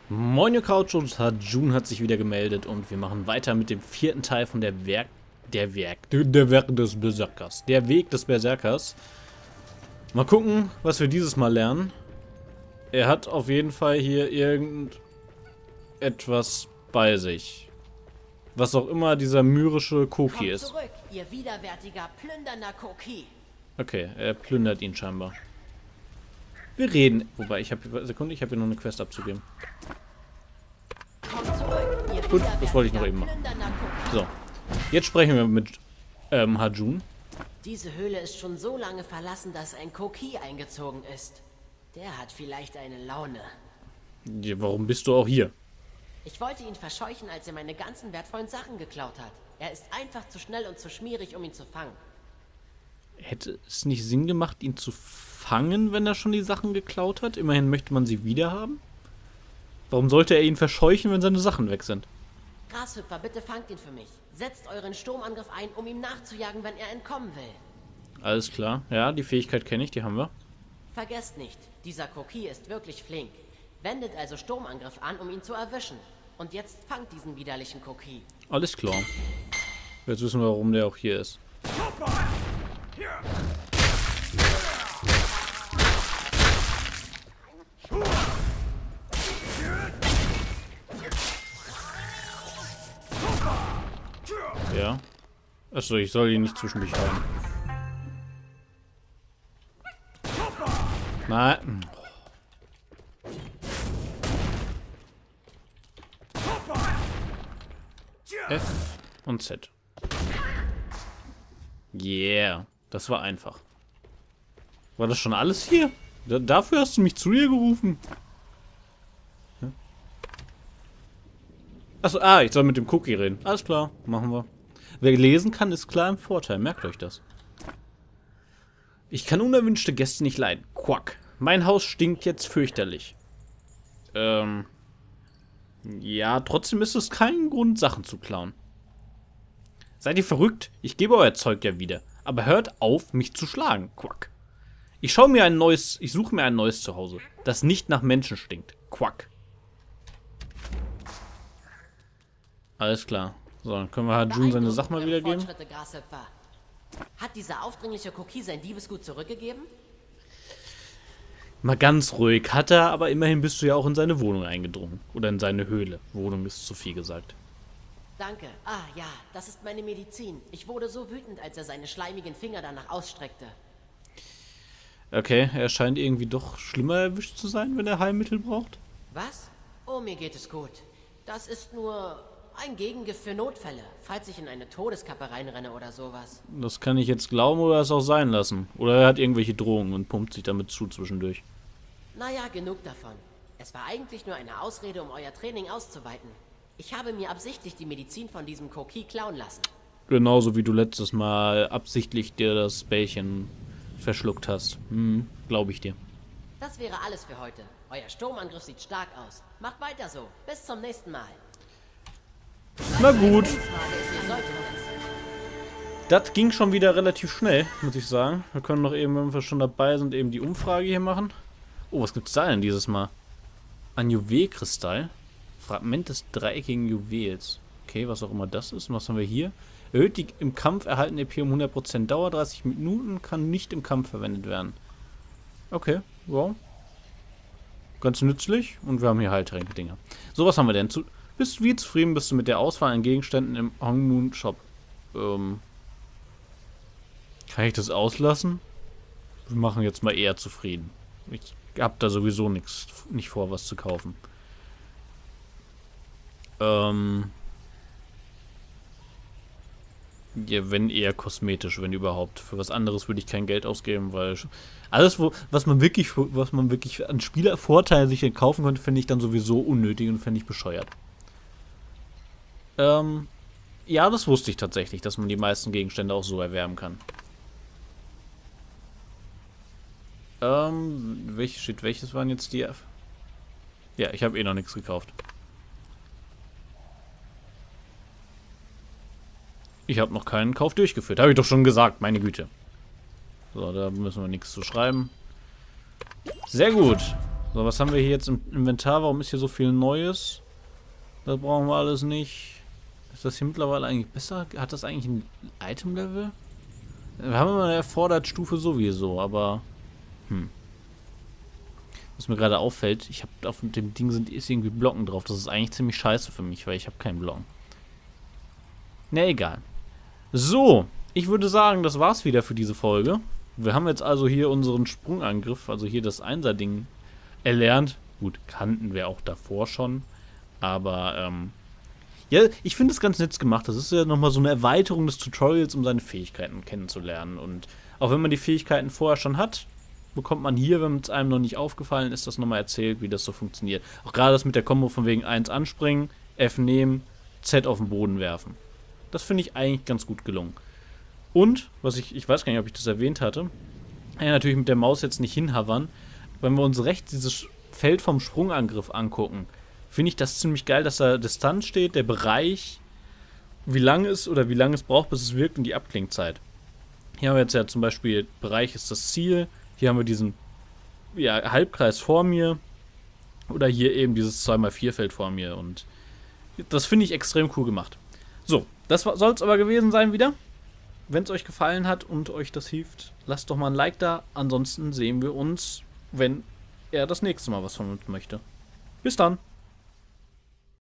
Moin, ihr Couch und Arjun hat sich wieder gemeldet und wir machen weiter mit dem vierten Teil von der Werk des Berserkers. Der Weg des Berserkers. Mal gucken, was wir dieses Mal lernen. Er hat auf jeden Fall hier irgendetwas bei sich. Was auch immer dieser myrrische Koki ist. Zurück, ihr widerwärtiger, plündernder Koki. Okay, er plündert ihn scheinbar. Wir reden. Wobei, ich habe hier noch eine Quest abzugeben. Kommt zurück, ihr Gut, das wollte ich noch eben machen. plündernder Koki. So, jetzt sprechen wir mit Arjun. Diese Höhle ist schon so lange verlassen, dass ein Koki eingezogen ist. Der hat vielleicht eine Laune. Ja, warum bist du auch hier? Ich wollte ihn verscheuchen, als er meine ganzen wertvollen Sachen geklaut hat. Er ist einfach zu schnell und zu schmierig, um ihn zu fangen. Hätte es nicht Sinn gemacht, ihn zu fangen, wenn er schon die Sachen geklaut hat? Immerhin möchte man sie wiederhaben. Warum sollte er ihn verscheuchen, wenn seine Sachen weg sind? Grashüpfer, bitte fangt ihn für mich. Setzt euren Sturmangriff ein, um ihm nachzujagen, wenn er entkommen will. Alles klar. Ja, die Fähigkeit kenne ich, die haben wir. Vergesst nicht, dieser Koki ist wirklich flink. Wendet also Sturmangriff an, um ihn zu erwischen. Und jetzt fangt diesen widerlichen Koki. Alles klar. Jetzt wissen wir, warum der auch hier ist. Ja. Achso, ich soll ihn nicht zwischen dich hauen. Nein. F und Z. Yeah. Das war einfach. War das schon alles hier? Dafür hast du mich zu dir gerufen? Achso, ich soll mit dem Cookie reden. Alles klar, machen wir. Wer lesen kann, ist klar im Vorteil. Merkt euch das. Ich kann unerwünschte Gäste nicht leiden. Quack. Mein Haus stinkt jetzt fürchterlich. Ja, trotzdem ist es kein Grund, Sachen zu klauen. Seid ihr verrückt? Ich gebe euer Zeug ja wieder. Aber hört auf, mich zu schlagen. Quack. Ich suche mir ein neues Zuhause, das nicht nach Menschen stinkt. Quack. Alles klar. So, dann können wir Arjun seine Sachen mal wiedergeben. Fortschritte, Grashüpfer. Hat dieser aufdringliche Koki sein Diebesgut zurückgegeben? Mal ganz ruhig. Hat er, aber immerhin bist du ja auch in seine Wohnung eingedrungen. Oder in seine Höhle. Wohnung ist zu viel gesagt. Danke. Ah ja, das ist meine Medizin. Ich wurde so wütend, als er seine schleimigen Finger danach ausstreckte. Okay, er scheint irgendwie doch schlimmer erwischt zu sein, wenn er Heilmittel braucht. Was? Oh, mir geht es gut. Das ist nur ein Gegengift für Notfälle, falls ich in eine Todeskappe reinrenne oder sowas. Das kann ich jetzt glauben oder es auch sein lassen. Oder er hat irgendwelche Drohungen und pumpt sich damit zu zwischendurch. Naja, genug davon. Es war eigentlich nur eine Ausrede, um euer Training auszuweiten. Ich habe mir absichtlich die Medizin von diesem Koki klauen lassen. Genauso wie du letztes Mal absichtlich dir das Bällchen verschluckt hast. Glaube ich dir. Das wäre alles für heute. Euer Sturmangriff sieht stark aus. Macht weiter so. Bis zum nächsten Mal. Na gut. Die Frage ist, ihr solltet es. Das ging schon wieder relativ schnell, muss ich sagen. Wir können noch eben, wenn wir schon dabei sind, eben die Umfrage hier machen. Oh, was gibt's da denn dieses Mal? Ein Juwelkristall. Fragment des dreieckigen Juwels. Okay, was auch immer das ist. Und was haben wir hier? Erhöht die im Kampf erhaltene EP um 100%. Dauer 30 Minuten, kann nicht im Kampf verwendet werden. Okay, wow. Ganz nützlich. Und wir haben hier Heiltränke-Dinger. So, was haben wir denn? Wie zufrieden bist du mit der Auswahl an Gegenständen im Hongmoon Shop? Kann ich das auslassen? Wir machen jetzt mal eher zufrieden. Ich hab da sowieso nicht vor, was zu kaufen. Ja, wenn eher kosmetisch, wenn überhaupt. Für was anderes würde ich kein Geld ausgeben, weil alles, was man wirklich an Spielervorteil sich kaufen könnte, finde ich dann sowieso unnötig und finde ich bescheuert. Ja, das wusste ich tatsächlich, dass man die meisten Gegenstände auch so erwerben kann. Welches waren jetzt die? Ja, ich habe eh noch nichts gekauft. Ich habe noch keinen Kauf durchgeführt. Habe ich doch schon gesagt, meine Güte. So, da müssen wir nichts zu schreiben. Sehr gut. So, was haben wir hier jetzt im Inventar? Warum ist hier so viel Neues? Das brauchen wir alles nicht. Ist das hier mittlerweile eigentlich besser? Hat das eigentlich ein Item-Level? Wir haben immer eine Erfordert-Stufe sowieso, aber... Was mir gerade auffällt, ich habe auf dem Ding ist irgendwie Blocken drauf. Das ist eigentlich ziemlich scheiße für mich, weil ich habe keinen Blocken. Na, egal. So, ich würde sagen, das war's wieder für diese Folge. Wir haben jetzt also hier unseren Sprungangriff, also hier das Einser-Ding erlernt. Gut, kannten wir auch davor schon. Aber, ja, ich finde es ganz nett gemacht. Das ist ja nochmal so eine Erweiterung des Tutorials, um seine Fähigkeiten kennenzulernen. Und auch wenn man die Fähigkeiten vorher schon hat, bekommt man hier, wenn es einem noch nicht aufgefallen ist, das nochmal erzählt, wie das so funktioniert. Auch gerade das mit der Kombo von wegen 1 anspringen, F nehmen, Z auf den Boden werfen. Das finde ich eigentlich ganz gut gelungen. Und, was ich weiß gar nicht, ob ich das erwähnt hatte, natürlich mit der Maus jetzt nicht hinhavern. Wenn wir uns rechts dieses Feld vom Sprungangriff angucken, finde ich das ziemlich geil, dass da Distanz steht, der Bereich, wie lang es oder wie lange es braucht, bis es wirkt und die Abklingzeit. Hier haben wir jetzt ja zum Beispiel, Bereich ist das Ziel, hier haben wir diesen Halbkreis vor mir oder hier eben dieses 2x4-Feld vor mir und das finde ich extrem cool gemacht. So, das soll es aber gewesen sein wieder. Wenn es euch gefallen hat und euch das hilft, lasst doch mal ein Like da. Ansonsten sehen wir uns, wenn er das nächste Mal was von uns möchte. Bis dann!